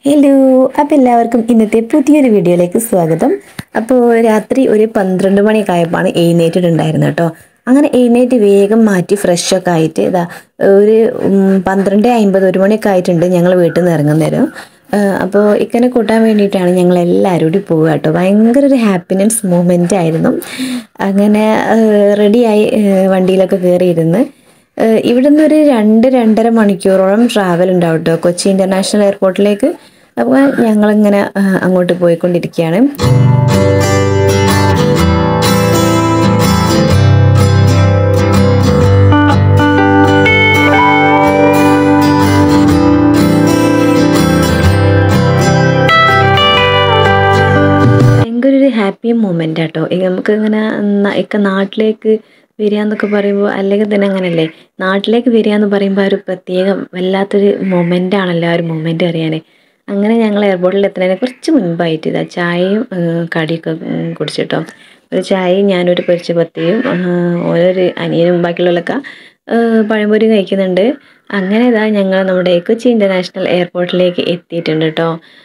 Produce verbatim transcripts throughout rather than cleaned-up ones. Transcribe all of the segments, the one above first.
Hello, അപ്പോൾ എല്ലാവർക്കും ഇന്നത്തെ പുതിയൊരു വീഡിയോയിലേക്ക് സ്വാഗതം. അപ്പോൾ രാത്രി ഒരു പന്ത്രണ്ട് മണിയൊക്കെ ആയപ്പോഴാണ് എഴുന്നേറ്റിട്ടുണ്ടായിരുന്നത് കേട്ടോ. അങ്ങനെ എഴുന്നേറ്റ് വേഗം മാറ്റി ഫ്രഷൊക്കെ ആയിട്ട് ഇതാ ഒരു പന്ത്രണ്ട് അമ്പത് ഒരു മണിയൊക്കെ ആയിട്ടുണ്ട് ഞങ്ങൾ വീട്ടിൽ നിന്ന് ഇറങ്ങുന്നേരം. അപ്പോൾ ഇക്കനെ കൂട്ടാൻ വേണ്ടിയിട്ടാണ് ഞങ്ങൾ എല്ലാവരും കൂടി പോവുക കേട്ടോ. ഭയങ്കര ഒരു ഹാപ്പിനെസ് മൂമെൻ്റ് ആയിരുന്നു. അങ്ങനെ റെഡിയായി വണ്ടിയിലൊക്കെ കയറിയിരുന്ന് ഇവിടെ നിന്ന് ഒരു രണ്ട് രണ്ടര മണിക്കൂറോളം ട്രാവൽ ഉണ്ടാവും കേട്ടോ കൊച്ചി ഇൻ്റർനാഷണൽ എയർപോർട്ടിലേക്ക്. അപ്പോൾ ഞങ്ങളിങ്ങനെ അങ്ങോട്ട് പോയിക്കൊണ്ടിരിക്കുകയാണ്. ഭയങ്കര ഒരു ഹാപ്പി മൊമെൻ്റ് ആട്ടോ. നമുക്ക് ഇങ്ങനെ ഒക്കെ നാട്ടിലേക്ക് വരിക എന്നൊക്കെ പറയുമ്പോൾ അല്ലെങ്കിൽ തന്നെ അങ്ങനെയല്ലേ, നാട്ടിലേക്ക് വരിക എന്ന് പറയുമ്പോൾ ഒരു പ്രത്യേകം വല്ലാത്തൊരു മൊമെൻ്റ് ആണല്ലോ ആ ഒരു മൊമെൻ്റ് അറിയാൻ. അങ്ങനെ ഞങ്ങൾ എയർപോർട്ടിൽ എത്തുന്നതിന് കുറച്ച് മുൻപായിട്ട് ഇതാ ചായയും കടിയൊക്കെ കുടിച്ചിട്ടോ. ഒരു ചായയും ഞാനൊരു പൊരിച്ച പത്തിയും ഓരോരു അനിയനും ബാക്കിയുള്ളവരൊക്കെ പഴംപൊരി കഴിക്കുന്നുണ്ട്. അങ്ങനെ ഇതാ ഞങ്ങൾ നമ്മുടെ കൊച്ചി ഇൻ്റർനാഷണൽ എയർപോർട്ടിലേക്ക് എത്തിയിട്ടുണ്ട് കേട്ടോ.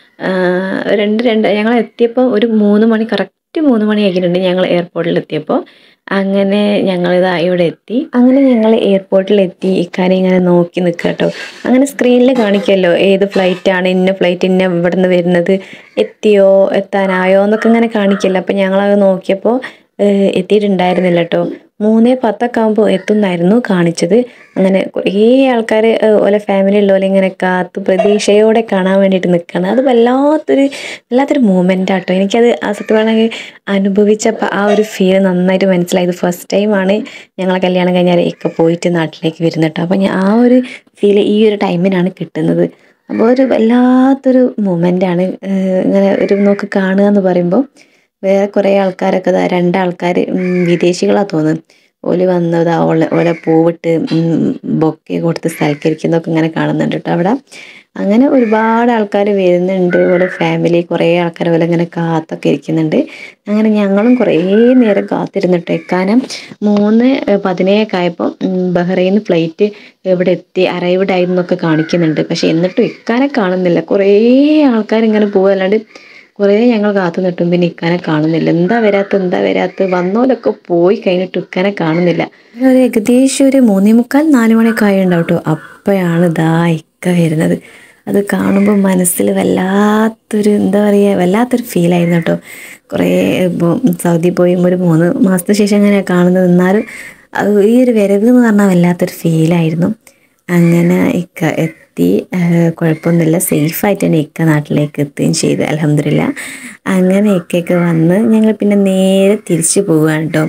രണ്ട് രണ്ട് ഞങ്ങൾ എത്തിയപ്പോൾ ഒരു മൂന്ന് മണി കറക്റ്റ് മൂന്ന് മണി ആക്കിയിട്ടുണ്ട് ഞങ്ങൾ എയർപോർട്ടിൽ എത്തിയപ്പോൾ. അങ്ങനെ ഞങ്ങളിതാ ഇവിടെ എത്തി. അങ്ങനെ ഞങ്ങൾ എയർപോർട്ടിൽ എത്തി ഇക്കാര്യം ഇങ്ങനെ നോക്കി നിൽക്കുക കേട്ടോ. അങ്ങനെ സ്ക്രീനിൽ കാണിക്കുമല്ലോ ഏത് ഫ്ലൈറ്റാണ്, ഇന്ന ഫ്ലൈറ്റ് ഇന്ന ഇവിടെ നിന്ന് വരുന്നത്, എത്തിയോ എത്താനായോ എന്നൊക്കെ ഇങ്ങനെ കാണിക്കില്ല. അപ്പം ഞങ്ങളത് നോക്കിയപ്പോൾ എത്തിയിട്ടുണ്ടായിരുന്നില്ല കേട്ടോ. മൂന്നേ പത്തൊക്കെ ആകുമ്പോൾ എത്തുന്നായിരുന്നു കാണിച്ചത്. അങ്ങനെ കുറേ ആൾക്കാർ ഓലെ ഫാമിലി ഉള്ളപോലെ ഇങ്ങനെ കാത്തു പ്രതീക്ഷയോടെ കാണാൻ വേണ്ടിയിട്ട് നിൽക്കുകയാണ്. അത് വല്ലാത്തൊരു വല്ലാത്തൊരു മൂമെൻ്റ് ആട്ടോ. എനിക്കത് ആ സത്യമാണെങ്കിൽ അനുഭവിച്ചപ്പോൾ ആ ഒരു ഫീൽ നന്നായിട്ട് മനസ്സിലായത്. ഫസ്റ്റ് ടൈമാണ് ഞങ്ങളെ കല്യാണം കഴിഞ്ഞാൽ ഒക്കെ പോയിട്ട് നാട്ടിലേക്ക് വരുന്നത് കേട്ടോ. അപ്പോൾ ഞാൻ ആ ഒരു ഫീൽ ഈ ഒരു ടൈമിനാണ് കിട്ടുന്നത്. അപ്പോൾ ഒരു വല്ലാത്തൊരു മൂമെൻ്റാണ്. ഇങ്ങനെ ഒരു നോക്ക് കാണുക എന്ന് പറയുമ്പോൾ വേറെ കുറേ ആൾക്കാരൊക്കെ ഇതാ രണ്ടാൾക്കാർ വിദേശികളാണ് തോന്നുന്നു. ഓല് വന്നതാ ഓല ഓല പൂവിട്ട് ബൊക്കെ കൊടുത്ത് സൽക്കരിക്കുന്നതൊക്കെ ഇങ്ങനെ കാണുന്നുണ്ട് കേട്ടോ അവിടെ. അങ്ങനെ ഒരുപാട് ആൾക്കാർ വരുന്നുണ്ട്. ഓലെ ഫാമിലി കുറേ ആൾക്കാർ പോലെ ഇങ്ങനെ കാത്തൊക്കെ ഇരിക്കുന്നുണ്ട്. അങ്ങനെ ഞങ്ങളും കുറേ നേരം കാത്തിരുന്നിട്ട് എക്കാനം മൂന്ന് പതിനേഴൊക്കെ ആയപ്പോൾ ബഹ്റൈൻ ഫ്ലൈറ്റ് ഇവിടെ എത്തി അറൈവ്ഡ് ആയി എന്നൊക്കെ കാണിക്കുന്നുണ്ട്. പക്ഷെ എന്നിട്ടും ഇക്കാനെ കാണുന്നില്ല. കുറേ ആൾക്കാർ ഇങ്ങനെ പോകുക, അല്ലാണ്ട് കുറേ ഞങ്ങൾ കാത്തു നിട്ടും പിന്നെ ഇക്കാനെ കാണുന്നില്ല. എന്താ വരാത്ത എന്താ വരാത്ത വന്നോലൊക്കെ പോയി കഴിഞ്ഞിട്ട് ഇക്കാനെ കാണുന്നില്ല. ഒരു ഏകദേശം ഒരു മൂന്നേ മുക്കാൽ നാല് മണിയൊക്കെ ആയിട്ടുണ്ടാവും കേട്ടോ. അപ്പോഴാണ് ഇതാ ഇക്ക വരുന്നത്. അത് കാണുമ്പോൾ മനസ്സിൽ വല്ലാത്തൊരു എന്താ പറയുക വല്ലാത്തൊരു ഫീലായിരുന്നു കേട്ടോ. കുറേ ഇപ്പോൾ സൗദി പോയി ഒരു മൂന്ന് മാസത്തിന് ശേഷം അങ്ങനെയാണ് കാണുന്നത്. എന്നാലും അത് ഈ ഒരു വരവ് എന്ന് പറഞ്ഞാൽ വല്ലാത്തൊരു ഫീലായിരുന്നു. അങ്ങനെ ഇക്ക എത്തി, കുഴപ്പമൊന്നുമില്ല, സേഫായിട്ട് തന്നെ ഇക്ക നാട്ടിലേക്ക് എത്തുകയും ചെയ്തു അൽഹംദുലില്ലാ. അങ്ങനെ ഇക്കയൊക്കെ വന്ന് ഞങ്ങൾ പിന്നെ നേരെ തിരിച്ചു പോവുകയാണ് കേട്ടോ.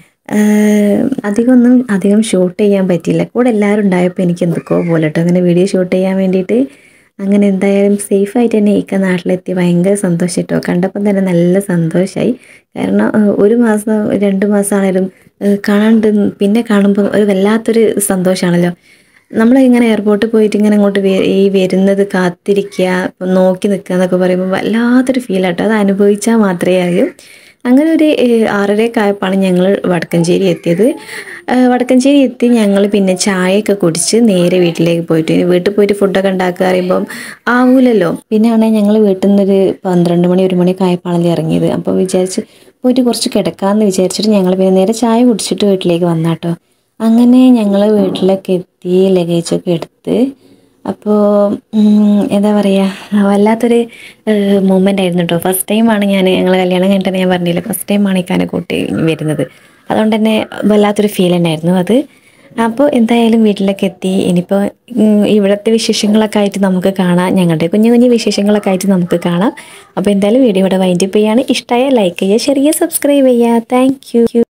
അധികമൊന്നും അധികം ഷൂട്ട് ചെയ്യാൻ പറ്റിയില്ല. കൂടെ എല്ലാവരും ഉണ്ടായപ്പോൾ എനിക്ക് എന്തൊക്കെയോ പോലെ കേട്ടോ അങ്ങനെ വീഡിയോ ഷൂട്ട് ചെയ്യാൻ വേണ്ടിയിട്ട്. അങ്ങനെ എന്തായാലും സേഫായിട്ട് തന്നെ ഇക്ക നാട്ടിലെത്തി. ഭയങ്കര സന്തോഷം കേട്ടോ. കണ്ടപ്പം തന്നെ നല്ല സന്തോഷമായി. കാരണം ഒരു മാസം രണ്ട് മാസമാണേലും കാണാണ്ട് പിന്നെ കാണുമ്പോൾ ഒരു വല്ലാത്തൊരു സന്തോഷമാണല്ലോ. നമ്മളിങ്ങനെ എയർപോർട്ടിൽ പോയിട്ട് ഇങ്ങനെ അങ്ങോട്ട് ഈ വരുന്നത് കാത്തിരിക്കുക, നോക്കി നിൽക്കുക എന്നൊക്കെ പറയുമ്പോൾ വല്ലാത്തൊരു ഫീലാട്ടോ. അത് അനുഭവിച്ചാൽ മാത്രമേ അറിയൂ. അങ്ങനെ ഒരു ആറരയൊക്കെ ആയപ്പോഴാണ് ഞങ്ങൾ വടക്കഞ്ചേരി എത്തിയത്. വടക്കഞ്ചേരി എത്തി ഞങ്ങൾ പിന്നെ ചായയൊക്കെ കുടിച്ച് നേരെ വീട്ടിലേക്ക് പോയിട്ട്, വീട്ടിൽ പോയിട്ട് ഫുഡൊക്കെ ഉണ്ടാക്കുക അറിയുമ്പം ആവൂലല്ലോ. പിന്നെ ആണെങ്കിൽ ഞങ്ങൾ വീട്ടിൽ നിന്നൊരു പന്ത്രണ്ട് മണി ഒരു മണിയൊക്കെ ആയപ്പോഴാണല്ലോ ഇറങ്ങിയത്. അപ്പോൾ വിചാരിച്ച് പോയിട്ട് കുറച്ച് കിടക്കാമെന്ന് വിചാരിച്ചിട്ട് ഞങ്ങൾ പിന്നെ നേരെ ചായ കുടിച്ചിട്ട് വീട്ടിലേക്ക് വന്നാട്ടോ. അങ്ങനെ ഞങ്ങൾ വീട്ടിലൊക്കെ എത്തി, ലഗേജൊക്കെ എടുത്ത്. അപ്പോൾ എന്താ പറയുക വല്ലാത്തൊരു മൂമെൻ്റ് ആയിരുന്നു കേട്ടോ. ഫസ്റ്റ് ടൈമാണ് ഞാൻ ഞങ്ങൾ കല്യാണം കഴിഞ്ഞിട്ട് ഞാൻ പറഞ്ഞില്ല ഫസ്റ്റ് ടൈമാണ് ഇക്കാനെ കൂട്ടി വരുന്നത്. അതുകൊണ്ട് തന്നെ വല്ലാത്തൊരു ഫീൽ തന്നെയായിരുന്നു അത്. അപ്പോൾ എന്തായാലും വീട്ടിലൊക്കെ എത്തി. ഇനിയിപ്പോൾ ഇവിടുത്തെ വിശേഷങ്ങളൊക്കെ ആയിട്ട് നമുക്ക് കാണാം, ഞങ്ങളുടെ കുഞ്ഞു കുഞ്ഞു വിശേഷങ്ങളൊക്കെ ആയിട്ട് നമുക്ക് കാണാം. അപ്പോൾ എന്തായാലും വീഡിയോ ഇവിടെ വൈൻഡപ്പ് ചെയ്യുകയാണ്. ഇഷ്ടമായ ലൈക്ക് ചെയ്യുക, ഷെയർ ചെയ്യുക, സബ്സ്ക്രൈബ് ചെയ്യുക. Thank U.